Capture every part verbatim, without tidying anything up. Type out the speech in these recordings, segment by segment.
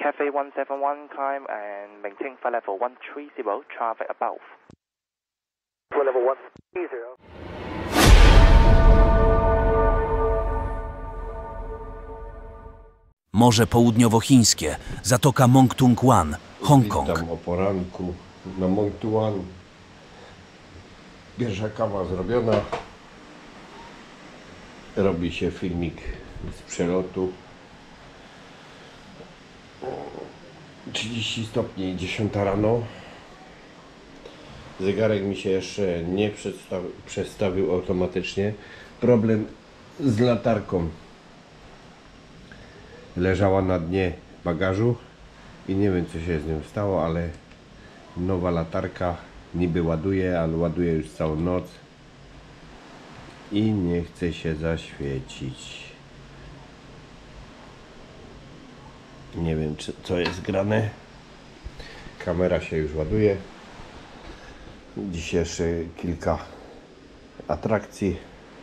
Cathay one seven one, climb and maintain flight level one three zero, traffic above. Flight level one three zero. Morze Południowochińskie, Zatoka Mongtung-Wan, Hongkong. Witam o poranku na Mongtung-Wan. Pierwsza kawa zrobiona. Robi się filmik z przelotu. trzydzieści stopni, dziesiąta rano. Zegarek mi się jeszcze nie przestawił, przestawił automatycznie. Problem z latarką. Leżała na dnie bagażu i nie wiem, co się z nią stało, ale nowa latarka niby ładuje, ale ładuje już całą noc i nie chce się zaświecić. Nie wiem, czy, co jest grane. Kamera się już ładuje. Dziś jeszcze kilka atrakcji.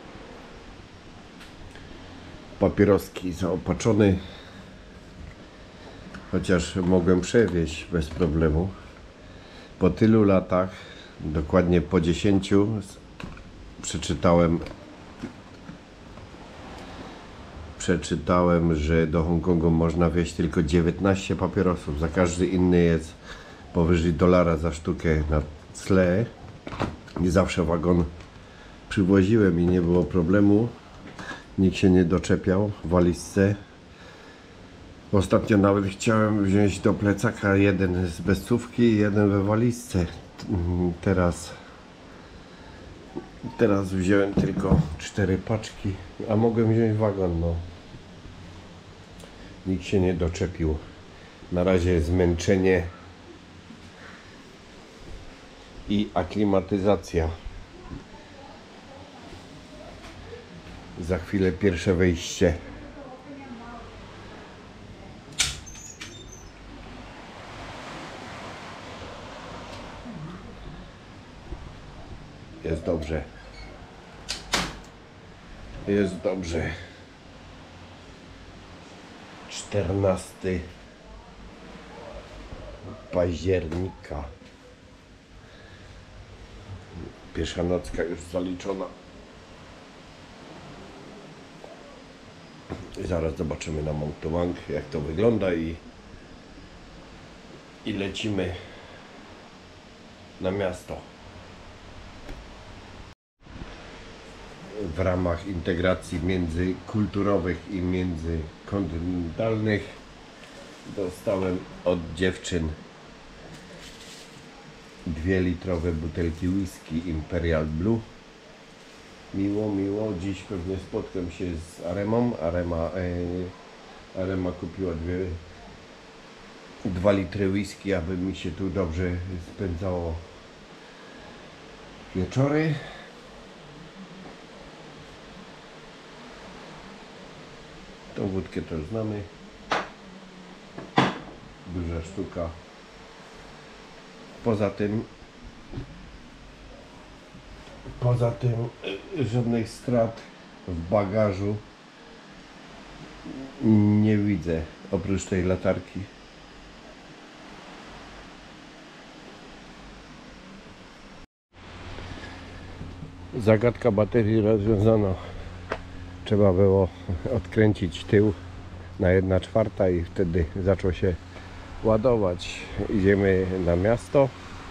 Papieroski zaopatrzony. Chociaż mogłem przewieźć bez problemu. Po tylu latach, dokładnie po dziesięciu, przeczytałem przeczytałem, że do Hongkongu można wieźć tylko dziewiętnaście papierosów. Za każdy inny jest powyżej dolara za sztukę na cle. I zawsze wagon przywoziłem i nie było problemu. Nikt się nie doczepiał w walizce. Ostatnio nawet chciałem wziąć do plecaka jeden z bezcówki i jeden we walizce. Teraz Teraz wziąłem tylko cztery paczki, a mogłem wziąć wagon, no. Nikt się nie doczepił. Na razie zmęczenie i aklimatyzacja. Za chwilę pierwsze wejście. Jest dobrze. Jest dobrze. czternastego października. Pierwsza nocka już zaliczona. I zaraz zobaczymy na Mongtung-Wan, jak to wygląda i, i lecimy na miasto. W ramach integracji międzykulturowych i międzykontynentalnych dostałem od dziewczyn dwie litrowe butelki whisky Imperial Blue. Miło, miło. Dziś pewnie spotkam się z Aremą. Arema, e, Arema kupiła dwie, dwa litry whisky, aby mi się tu dobrze spędzało wieczory. Tą wódkę też znamy. Duża sztuka. Poza tym Poza tym żadnych strat w bagażu nie widzę, oprócz tej latarki. Zagadka baterii rozwiązana. Trzeba było odkręcić tył na jedna czwarta i wtedy zaczął się ładować. Idziemy na miasto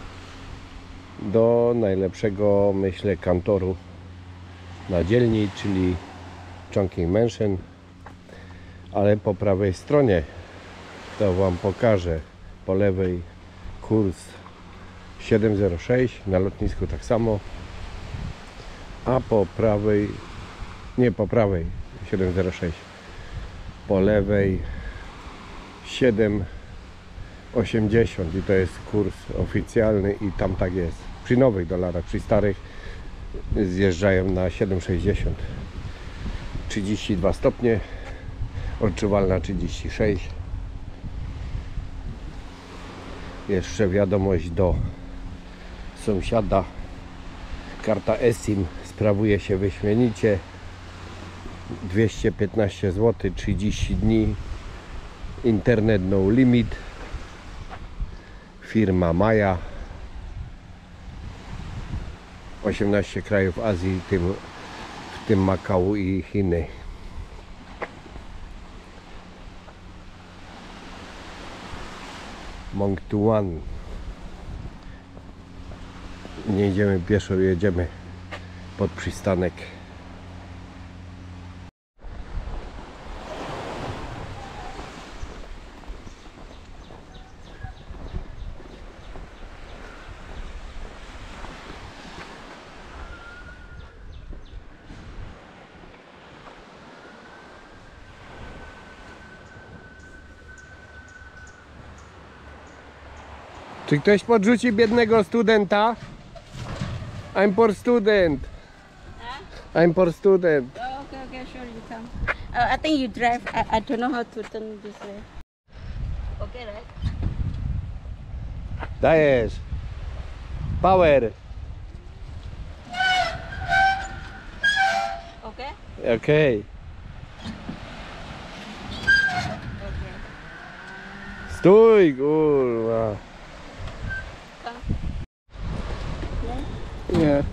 do najlepszego, myślę, kantoru na dzielni, czyli Chongqing Mansion, ale po prawej stronie, to Wam pokażę, po lewej kurs siedem zero sześć, na lotnisku tak samo, a po prawej, nie po prawej siedem zero sześć, po lewej siedem osiemdziesiąt i to jest kurs oficjalny i tam tak jest. Przy nowych dolarach, przy starych zjeżdżają na siedem sześćdziesiąt. trzydzieści dwa stopnie, odczuwalna trzydzieści sześć. Jeszcze wiadomość do sąsiada. Karta eSIM sprawuje się wyśmienicie. dwieście piętnaście złotych, trzydzieści dni Internet No Limit, firma Maja, osiemnaście krajów Azji, tym, w tym Makau i Chiny. Mongtuan. Nie idziemy pieszo, jedziemy pod przystanek. Czy ktoś podrzuci biednego studenta? I'm poor student. I'm poor student. Oh, okay, okay, sure, you come. Uh, I think you drive. I, I don't know how to turn this way. Okay, right? Dajesz. Power. Okay? Okej. Okay. Stój, kurwa. Nie.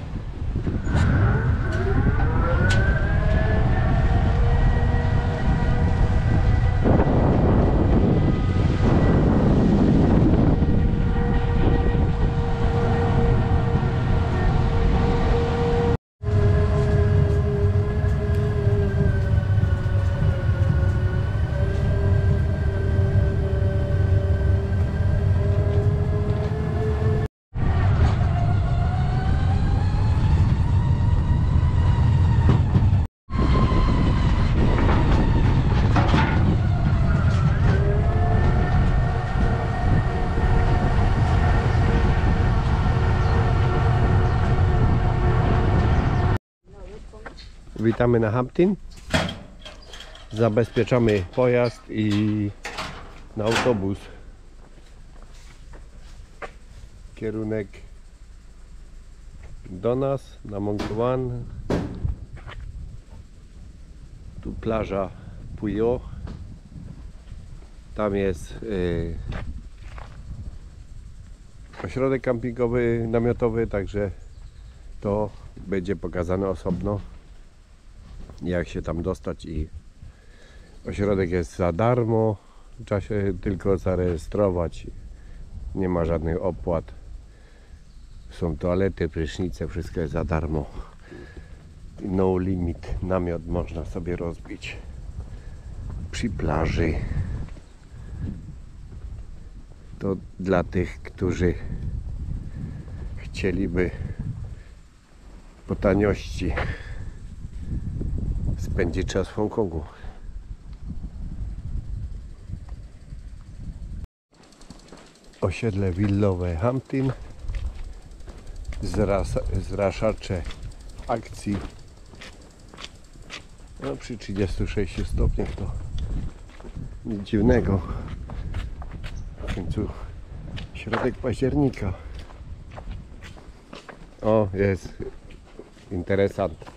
Witamy na Hampton. Zabezpieczamy pojazd i na autobus. Kierunek do nas na Mongtuan. Tu plaża Puyo. Tam jest yy, ośrodek kampingowy, namiotowy, także to będzie pokazane osobno, jak się tam dostać. I ośrodek jest za darmo, trzeba się tylko zarejestrować, nie ma żadnych opłat, są toalety, prysznice, wszystko jest za darmo. No limit, namiot można sobie rozbić przy plaży. To dla tych, którzy chcieliby po taniości spędzić czas w Hongkongu. Osiedle willowe Hampton, zraszacze akcji. No, przy trzydziestu sześciu stopniach to nic dziwnego. W końcu środek października. O, jest interesant.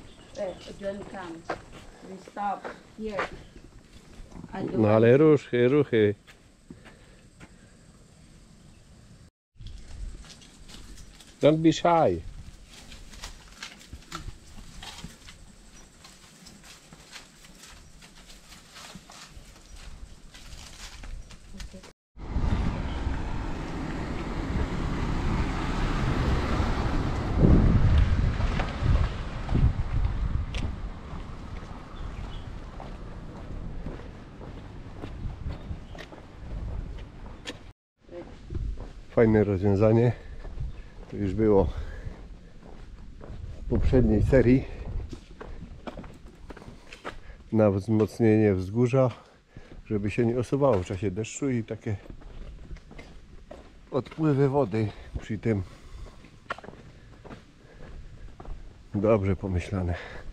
No ale ruchy, ruchy. Don't be shy. Fajne rozwiązanie. To już było w poprzedniej serii na wzmocnienie wzgórza, żeby się nie osuwało w czasie deszczu i takie odpływy wody przy tym. Dobrze pomyślane.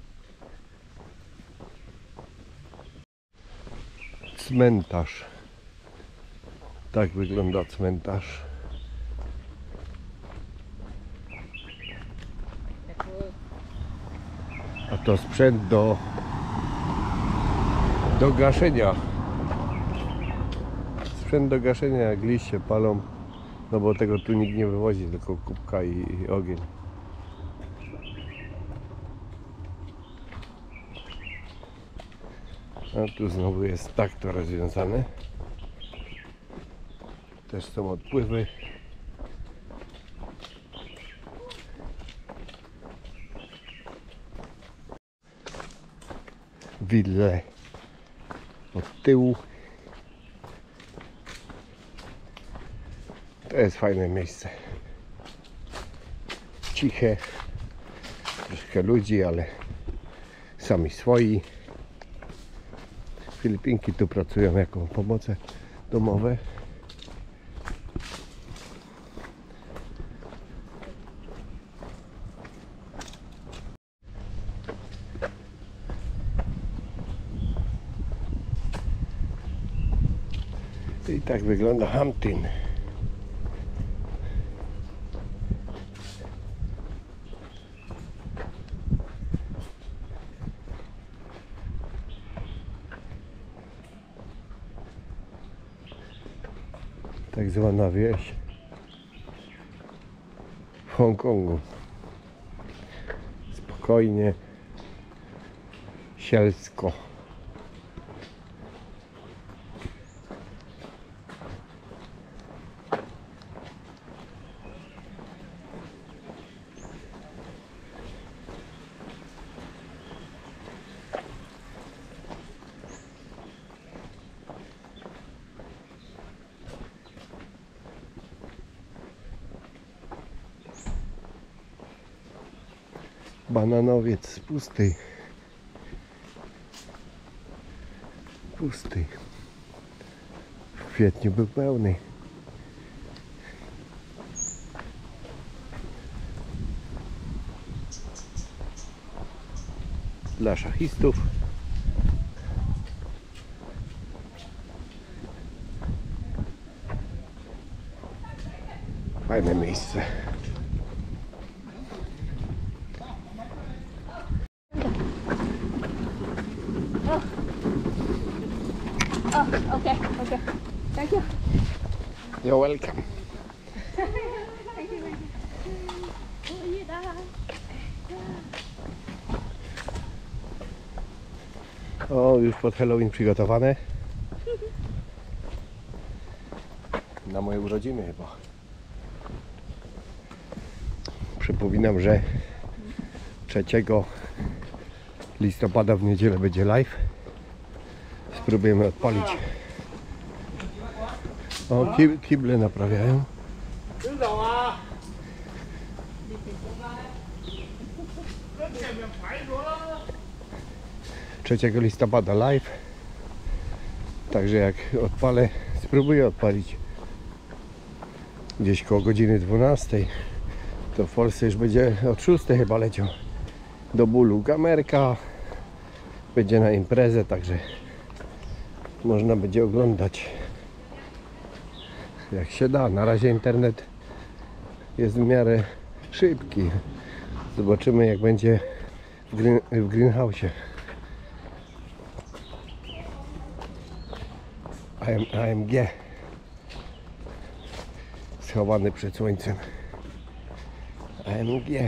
Cmentarz. Tak wygląda cmentarz. A to sprzęt do, do gaszenia sprzęt do gaszenia, jak liście palą, no bo tego tu nikt nie wywozi, tylko kubka i, i ogień. A tu znowu jest tak to rozwiązane. Też są odpływy. Wille od tyłu. To jest fajne miejsce. Ciche. Troszkę ludzi, ale sami swoi. Filipinki tu pracują jako pomoce domowe. I tak wygląda Hampton. Tak zwana wieś w Hongkongu. Spokojnie, sielsko. Bananowiec pusty. Pusty. W kwietniu był pełny. Dla szachistów. Fajne miejsce. Oh, okay, okay. Thank you. You're welcome. Thank you. Oh, you die. O, już pod Halloween przygotowane. Na moje urodziny chyba. Przypominam, że trzeciego listopada w niedzielę będzie live. Spróbujemy odpalić. O, kib kible naprawiają. trzeciego listopada live. Także jak odpalę, spróbuję odpalić gdzieś koło godziny dwunastej. To w Polsce już będzie od szóstej chyba leciał do bólu kamerka. Będzie na imprezę, także można będzie oglądać jak się da. Na razie internet jest w miarę szybki. Zobaczymy jak będzie w, green, w greenhouse'ie. A M G schowany przed słońcem. A M G.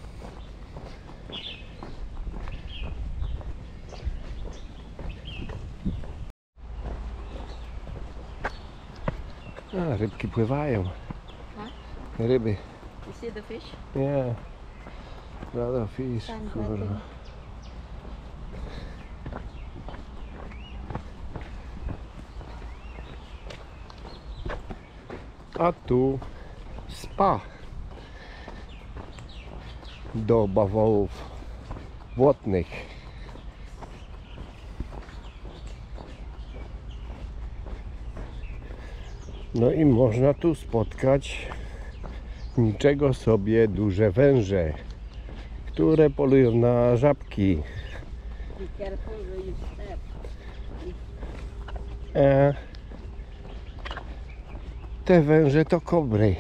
A, rybki pływają. Ryby. You see the fish? Nie. Rada fish. Kurwa. A tu spa do bawołów błotnych. No i można tu spotkać niczego sobie duże węże, które polują na żabki. Be careful where you step. E, te węże to kobry.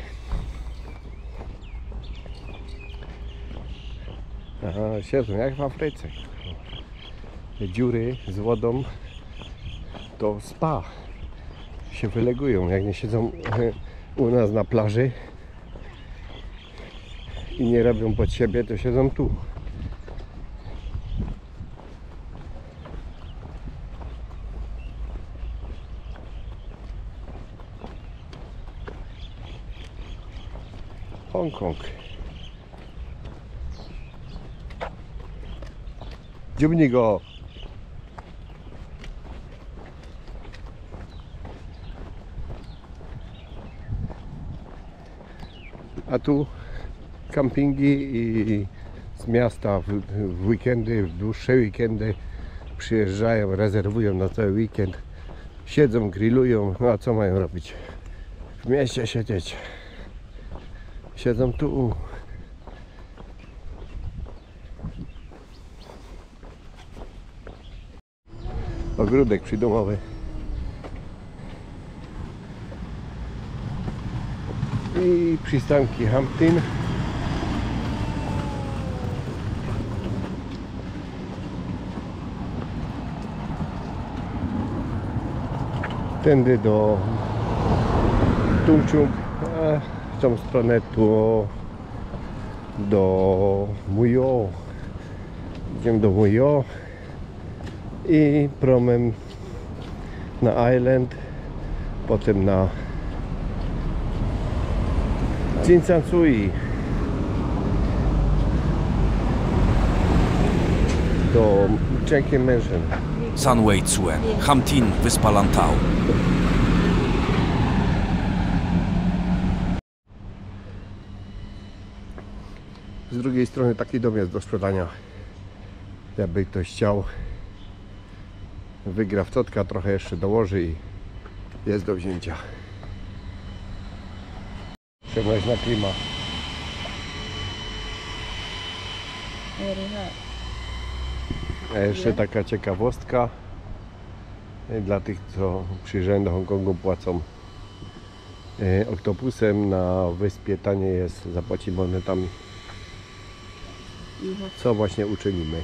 Aha, siedzą jak w Afryce. Te dziury z wodą to spa. się wylegują, jak nie siedzą u nas na plaży i nie robią pod siebie, to siedzą tu. Hongkong. Dziubnij go. A tu kampingi i z miasta w, w weekendy, w dłuższe weekendy przyjeżdżają, rezerwują na cały weekend. Siedzą, grillują, no a co mają robić? W mieście siedzieć. Siedzą tu. Ogródek przydomowy. I przystanki Hampton. Tędy do Tung Chung, a w tą stronę tu do Mui O. Idziemy do Mui O i promem na Island, potem na Tsim Sha Tsui do Chungking Mansion. San Wei Tsuen, Hampton, wyspa Lantau. Z drugiej strony taki dom jest do sprzedania. Jakby ktoś chciał, wygra w totka, trochę jeszcze dołoży i jest do wzięcia. Przemyślna klima. A jeszcze taka ciekawostka dla tych, co przyjeżdżają do Hongkongu, płacą oktopusem. Na wyspie tanie jest, zapłaci monetami. Co właśnie uczynimy.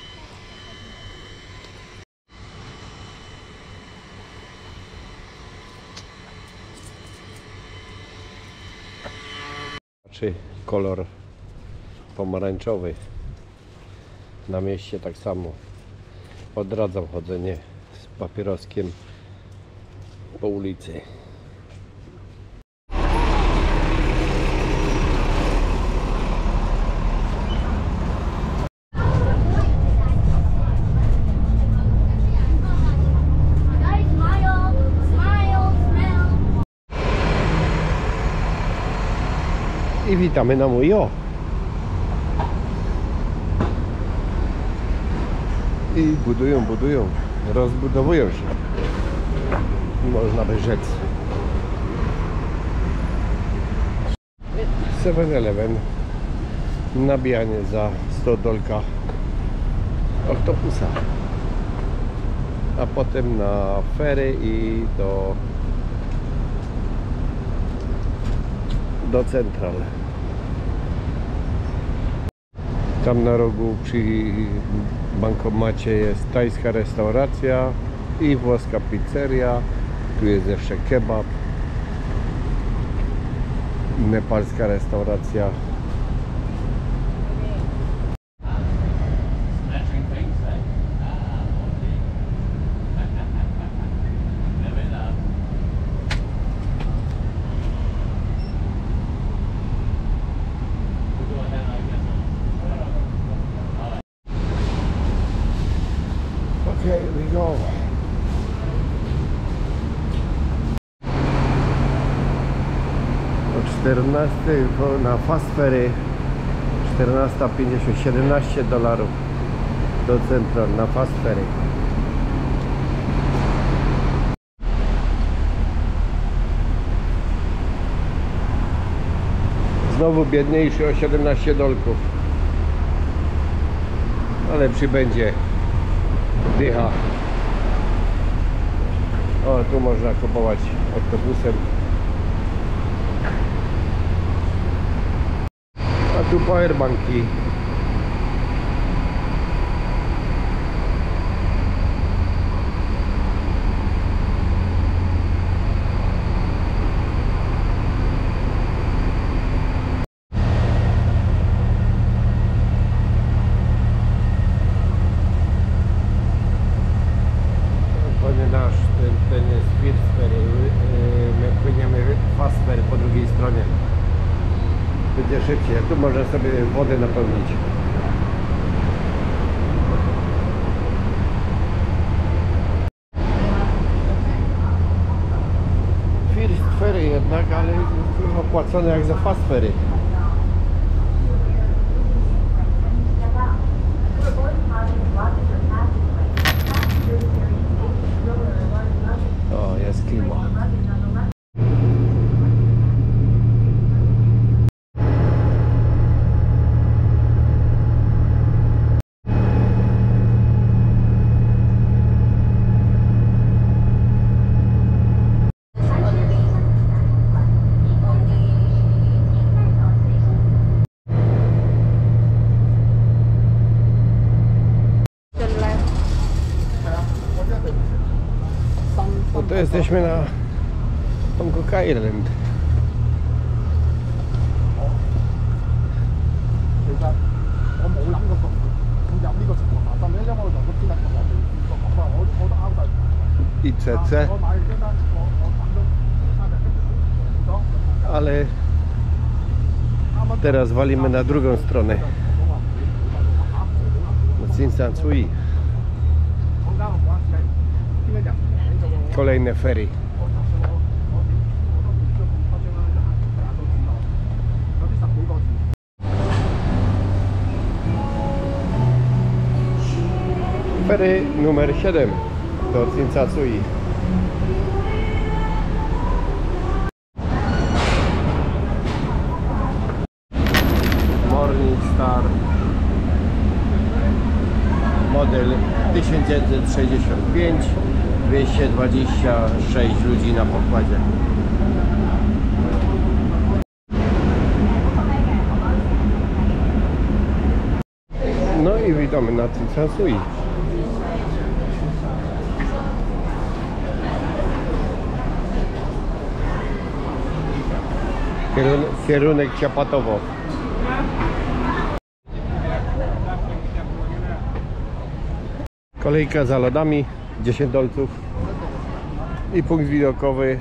Czy kolor pomarańczowy. Na mieście tak samo. Odradzam chodzenie z papieroskiem po ulicy. I witamy na Mui O. I budują, budują, rozbudowują się, można by rzec. seven eleven, nabijanie za sto dolka oktopusa, a potem na fery i do do Central. Tam na rogu przy bankomacie jest tajska restauracja i włoska pizzeria. Tu jest jeszcze kebab. Nepalska restauracja. Okay, we go. O czternastej na Fast Ferry czternasta pięćdziesiąt, siedemnaście dolarów do Central na Fast Ferry. Znowu biedniejszy o siedemnaście dolków, ale przybędzie dycha. O, tu można kupować autobusem. A tu powerbanki. stronie. Będzie szybciej. Tu można sobie wodę napełnić. First ferry jednak, ale opłacone jak za fast ferry. O, jest klima. No to jesteśmy na Hongkong Island. I C C. Ale teraz walimy na drugą stronę. Na Tsim-Sha-Tsui. Kolejne ferry. Ferry numer siedem do Tsim-Sha-Tsui. Morning Star model tysiąc dziewięćset sześćdziesiąt pięć, dwieście dwadzieścia sześć ludzi na pokładzie. No i witamy na Tsim-Sha-Tsui. Kierunek, kierunek Ciapatowo. Kolejka za lodami, dziesięć dolców i punkt widokowy.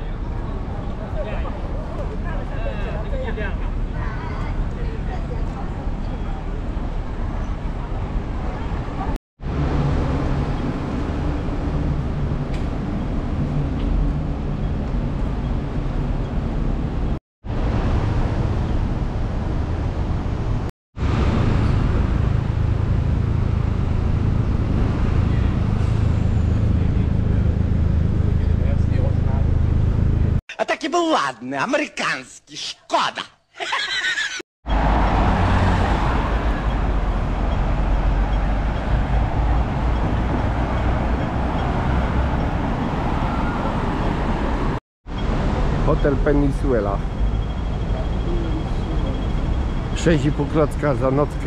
A taki był ładny, amerykański, szkoda. Hotel Peninsuela. sześć i pół klocka za nockę.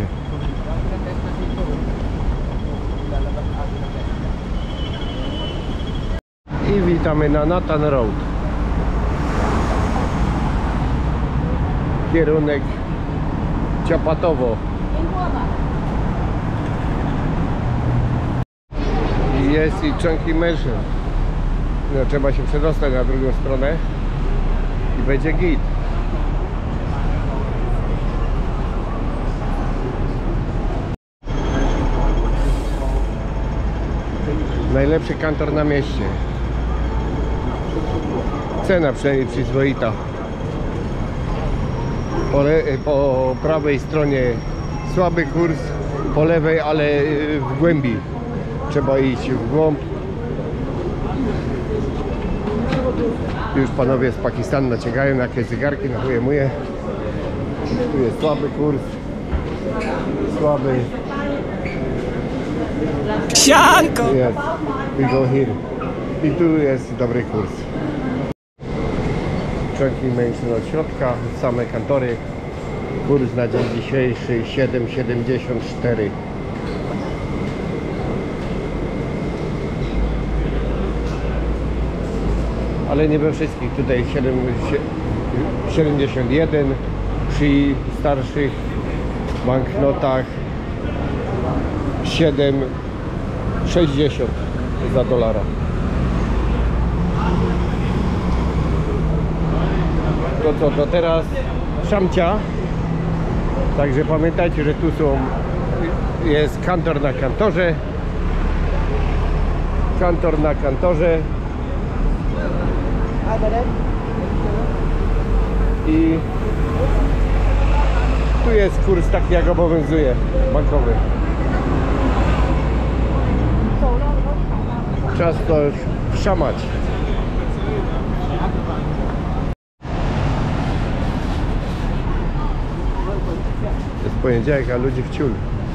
I witamy na Nathan Road. Kierunek Ciapatowo. Jest i Chungking Mansion. No, trzeba się przedostać na drugą stronę i będzie git. Najlepszy kantor na mieście. Cena przynajmniej przyzwoita. Po, le, po prawej stronie słaby kurs, po lewej, ale w głębi. Trzeba iść w głąb. Już panowie z Pakistanu naciągają na jakieś zegarki, na chuje muje. Tu jest słaby kurs. Słaby. Sianko! Jest. We go here. I tu jest dobry kurs. Chungking Mansion od środka, same kantory. Kurs na dzień dzisiejszy siedem siedemdziesiąt cztery. Ale nie we wszystkich. Tutaj siedemdziesiąt jeden przy starszych banknotach, siedem sześćdziesiąt za dolara. To co, to teraz szamcia. Także pamiętajcie, że tu są, jest kantor na kantorze. Kantor na kantorze. I tu jest kurs taki, jak obowiązuje, bankowy. Czas to już szamać. Jest poniedziałek, a ludzi w ciul.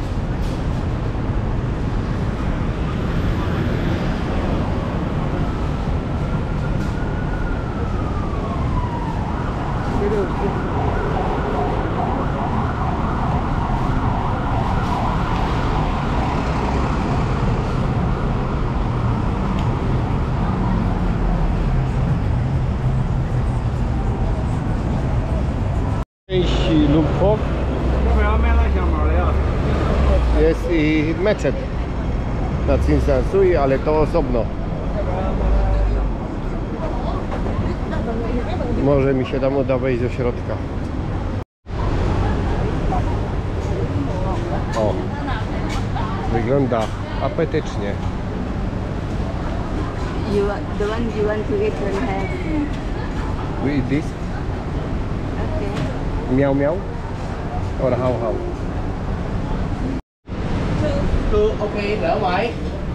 Części Lumpok jest i meczet na Cinsansui, ale to osobno. Może mi się tam uda wejść do środka. O, wygląda apetycznie. You want, the one you want to eat don't have. We eat this? Okay. Miał miał? Or how how? Two, okay, đỡ vậy.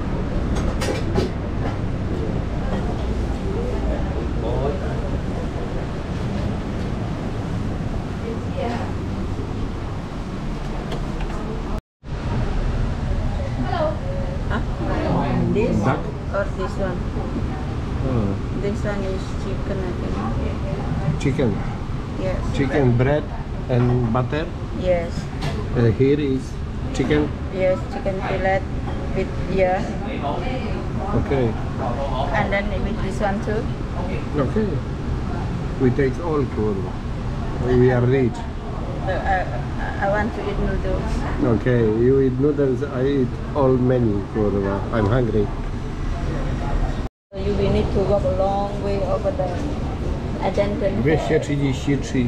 This Duck? or this one? Hmm. This one is chicken, I think. Chicken. Yes. Chicken bread and butter. Yes. Uh, here is chicken. Yes, chicken fillet with yeah. Okay. And then with this one too. Okay. We take all kurwa. We are rich. So I, I want to eat noodles. Okay, you eat noodles, I eat all many kurwa. I'm hungry. So you will need to walk a long way over there. And then can dwieście trzydzieści trzy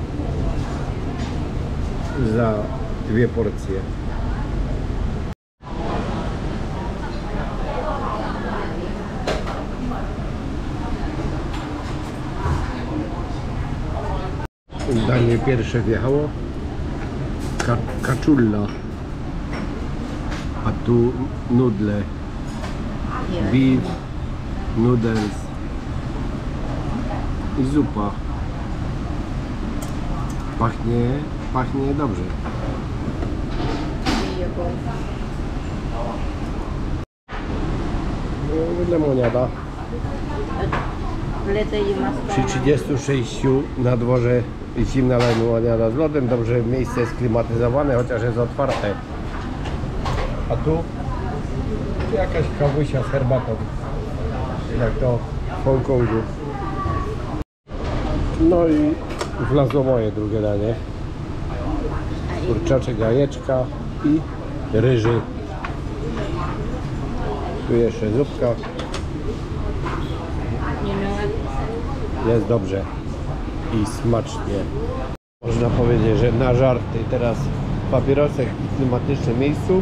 za dwie porcje. Danie pierwsze wjechało. Ka kaczulla. A tu nudle. yeah. Beef, noodles i zupa. Pachnie, pachnie dobrze. Lemoniada. Later you must Przy trzydziestu sześciu na dworze zimna lemoniada z lodem. Dobrze, miejsce jest klimatyzowane, chociaż jest otwarte. A tu jakaś kawusia z herbatą. Jak to w Hongkongu. No i wlazło moje drugie danie. Kurczaczek, jajeczka i ryży. Tu jeszcze zupka. You know what? Jest dobrze i smacznie. Można powiedzieć, że na żarty teraz w papierosach w klimatycznym miejscu.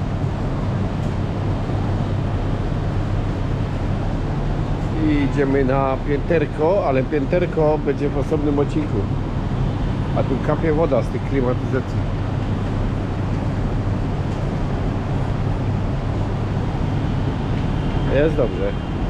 I idziemy na pięterko, ale pięterko będzie w osobnym odcinku. A tu kapie woda z tych klimatyzacji. Jest dobrze.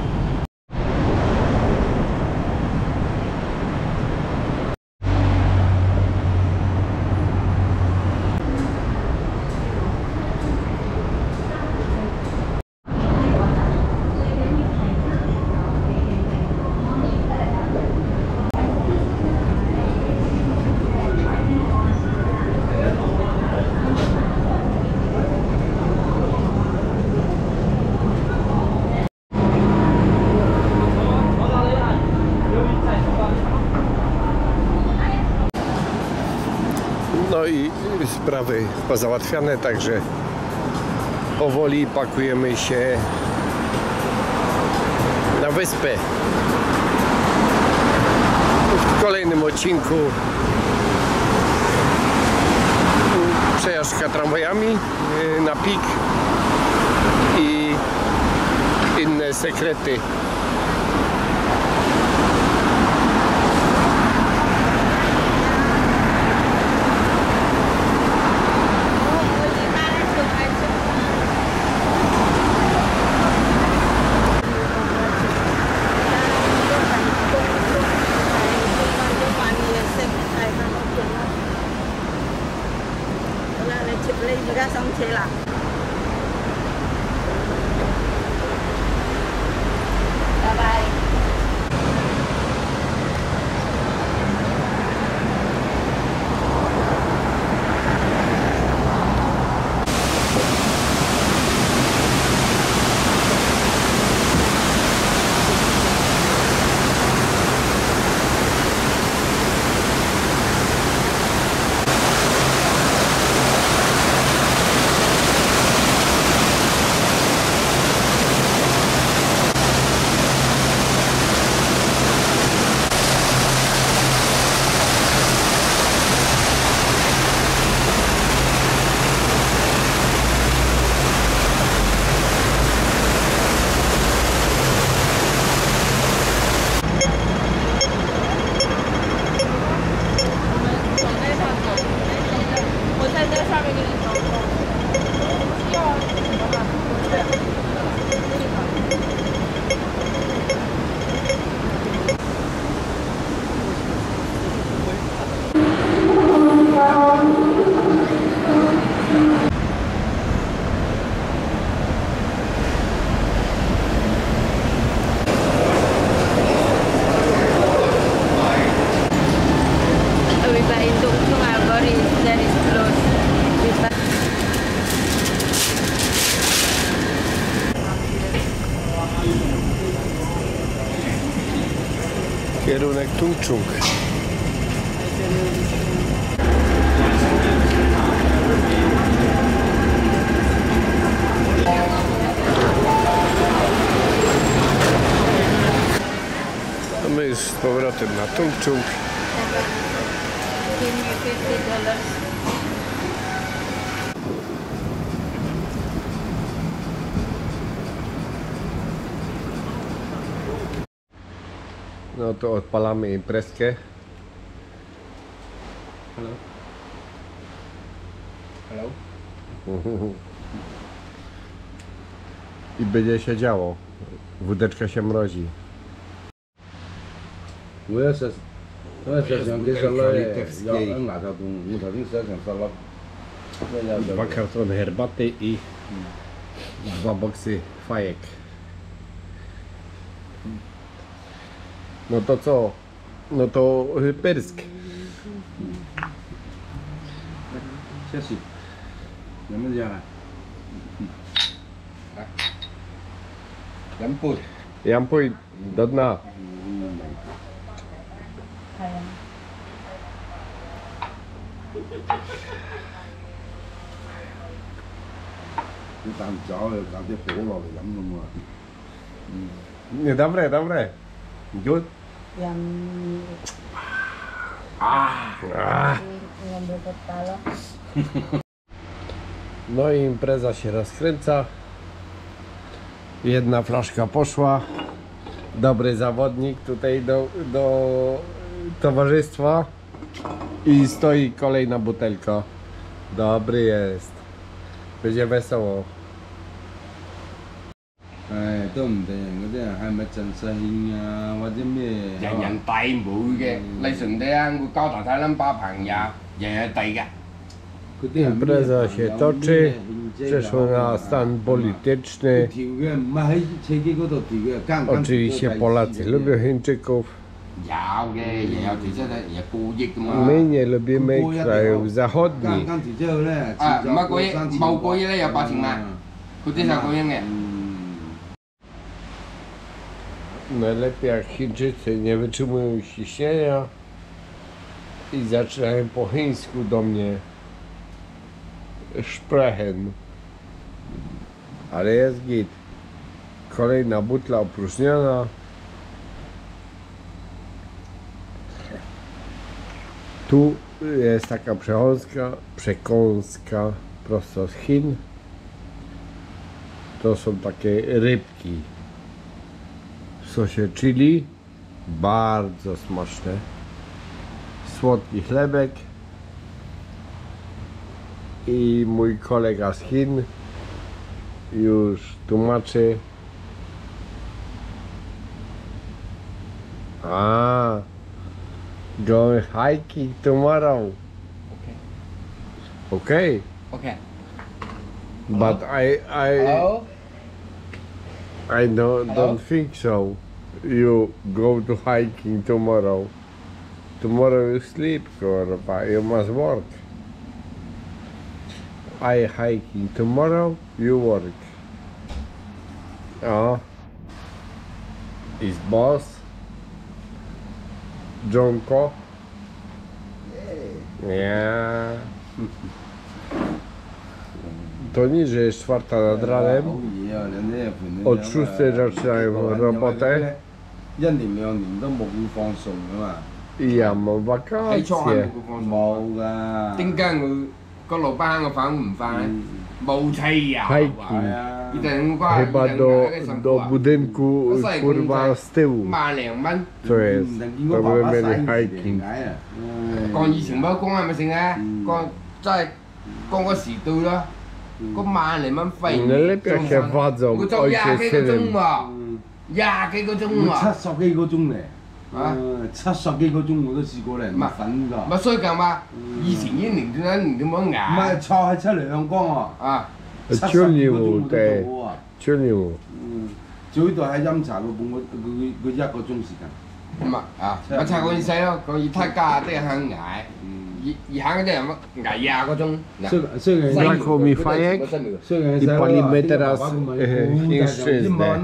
No i sprawy pozałatwiane, także powoli pakujemy się na wyspę. W kolejnym odcinku odcinku przejażdżka tramwajami na pik i inne sekrety. Ra xong thế là bye bye. Kierunek Tung Chung. A my już z powrotem na Tung Chung. Give me fifty dollars. No to odpalamy imprezkę. Hello. Hello. I będzie się działo. Wódeczka się mrozi. Bữa giờ bữa giờ rằng cái sao lại do ăn lại tao tụi tao biết sẽ làm sao lắm. Dwa kartony herbaty i dwa boksy fajek. No to co? No to Pyrsk. Chết xịt. Làm cái gì à? Lắm bụi. Jampuj do dna. Cái tạm chó rồi tạm cái phủ rồi lắm luôn mà. Nie, dobre, dobre. Good. Yang Ah. ngambil kepala. No i impreza się rozkręca. Jedna flaszka poszła. Dobry zawodnik tutaj do, do towarzystwa. I stoi kolejna butelka. Dobry jest. Będzie wesoło. À, tôi không thấy cái đấy là hai mươi chân xe hình hoặc者咩？ 人人遞每嘅，你順地啊，我交代睇諗把朋友，人人遞嘅。 Impreza się toczy. Przeszło na stan polityczny. Oczywiście Polacy lubią Chińczyków. 有嘅，人有條真係人故意噶嘛。 My nie lubimy krajów zachodnich. 啊，唔係過億，冇過億咧有八千萬，佢啲就過億嘅。 Najlepiej jak Chińczycy nie wytrzymują ciśnienia i zaczynają po chińsku do mnie sprechen. Ale jest git. Kolejna butla opróżniona. Tu jest taka przekąska, przekąska prosto z Chin. To są takie rybki w sosie chili, bardzo smaczne. Słodki chlebek i mój kolega z Chin już tłumaczy. A, going hiking tomorrow. Okay. Okay. But I I Hello? I don't Hello? don't think so. You go to hiking tomorrow. Tomorrow you sleep, kurwa. You must work. I hiking tomorrow. You work. Oh. Is boss. Jonko. Yeah. To nie, że jest czwarta nad ranem. Od szóstej zaczynają robotę. I ja mam wakacje. Tính ra người có lỗ ba người phải không phải bầu thầy à Hiking. i ten qua Chyba do, do budynku, kurwa, z tyłu. ba lèng bánh Co jest? To były mieli hiking. còn以前mới con ai mà sinh ra con trai con có sĩ tư đó có ma nàyมันphẩy Najlepiej jak się wadzą cái trong nhà ojciec cái z có chung synem. mà nhà cái có chung mà 七十幾個鐘嚟， 啊七十幾個鐘我都試過嚟，唔瞓㗎。 咪所以講嘛以前啲年段年都冇唔牙係坐喺出嚟向光喎， 啊七十幾個鐘 Ciągniło 我都 te, 做喎。 ciągniło. 嗯，最多喺飲茶個半個佢佢一個鐘時間。 咁啊啊我拆個意思咯個意太家啲肯挨而而行嗰啲人乜挨廿個鐘雖雖然 Brakło mi fajek i palimy teraz e, chińszczyznę.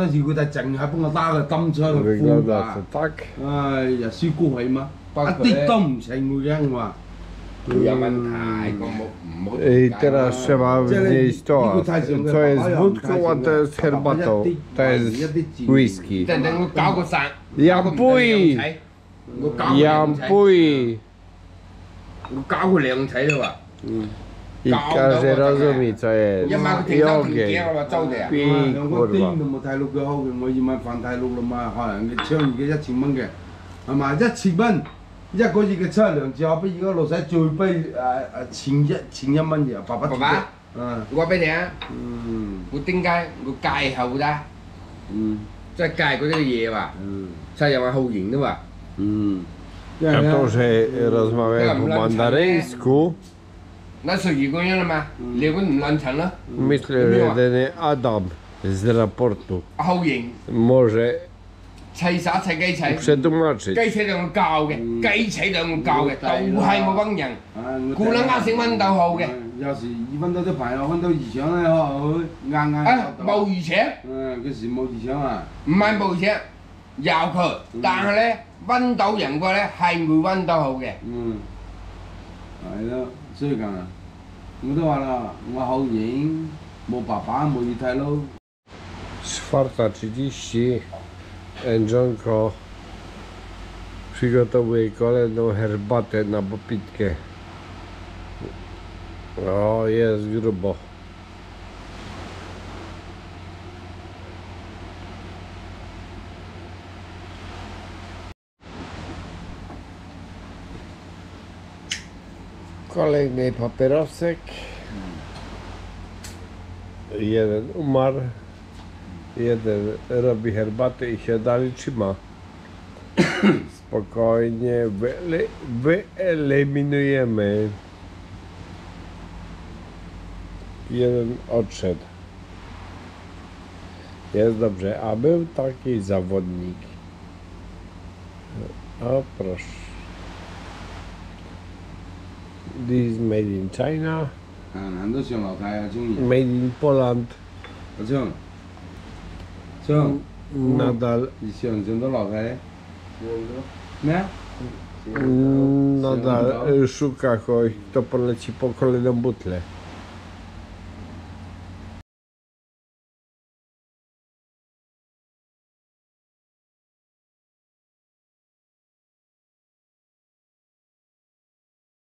Wygląda to tak. 唉，日燒高起嘛，一啲都唔情會嘅話。 有問題個冇唔好 I teraz trzeba wnieść to, co jest wódką, a to jest herbatą, to jest whisky. 等等我搞個散 Jampuj! 我搞個 Jampuj! 我搞個兩齊啦喎 I każdy rozumie, co jest. 一晚佢停 I 收停 ogień. 鏡我話周地啊 I 兩個 kurwa. 癲都冇睇錄嘅好嘅，我要買飯睇錄啦嘛，可能佢倡議嘅一千蚊嘅，係嘛？一千蚊一個月嘅出糧之後，比而家老細最低誒誒千一千一蚊嘢，八百爸爸嗯我話俾你啊嗯我點解我戒後㗎嗯即係戒嗰啲嘢喎嗯 sao giờ mà hầu diện nữa mà mm. A to, że rozmawiam po mandaryńsku, nó sự gì của nó mà liệu có lần thành đó myślę, że ten Adam z raportu hầu diện może xây xã xây cây xây przetłumaczyć. cây xây đường cao kìa cây xây đường cao kìa tàu hai một vấn nhân 啊，我 cô lắng ăn xin蚊豆好嘅有時二分到啲朋友分到二搶咧，佢啱啱 à bầu gì sẽ 誒嗰時冇二搶啊， 唔係bầu sẽ giàu khờ但係咧温豆人嘅咧係會温豆好嘅嗯，係咯，所以講啊，我都話啦，我後影冇爸爸冇二睇咯。 czwarta trzydzieści. Enżonko przygotowuje kolejną herbatę na popitkę. O, jest grubo. Kolejny papierosek. Jeden umarł. Jeden robi herbatę i się dalej trzyma. Spokojnie wyele wyeliminujemy. Jeden odszedł. Jest dobrze, a był taki zawodnik. O proszę. This is made in China. 啊，人都上樓梯啊，中意。 Made in Poland. 阿昌，昌， Nadal, 你上唔上到樓梯咧？咩啊？ nadal szuka kogoś, kto poleci po kolejną butlę.